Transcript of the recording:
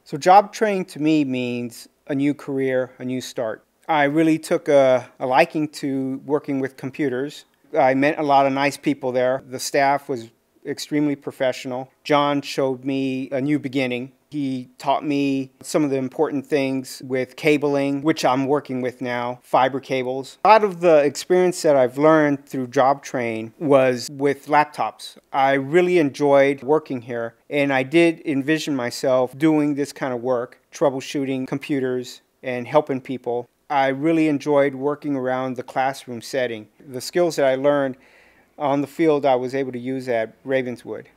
So JobTrain to me means a new career, a new start. I really took a liking to working with computers. I met a lot of nice people there. The staff was extremely professional. John showed me a new beginning. He taught me some of the important things with cabling, which I'm working with now, fiber cables. A lot of the experience that I've learned through JobTrain was with laptops. I really enjoyed working here, and I did envision myself doing this kind of work, troubleshooting computers and helping people. I really enjoyed working around the classroom setting. The skills that I learned on the field I was able to use at Ravenswood.